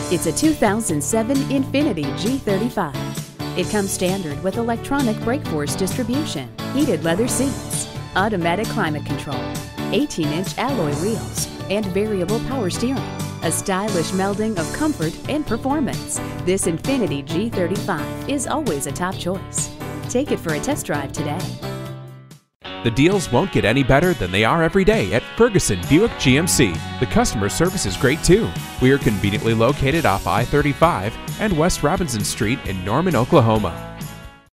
It's a 2007 Infiniti G35. It comes standard with electronic brake force distribution, heated leather seats, automatic climate control, 18-inch alloy wheels, and variable power steering. A stylish melding of comfort and performance. This Infiniti G35 is always a top choice. Take it for a test drive today. The deals won't get any better than they are every day at Ferguson Buick GMC. The customer service is great too. We are conveniently located off I-35 and West Robinson Street in Norman, Oklahoma.